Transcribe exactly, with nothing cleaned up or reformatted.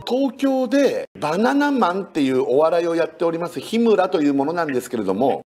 東京でバナナマンっていうお笑いをやっております日村というものなんですけれども、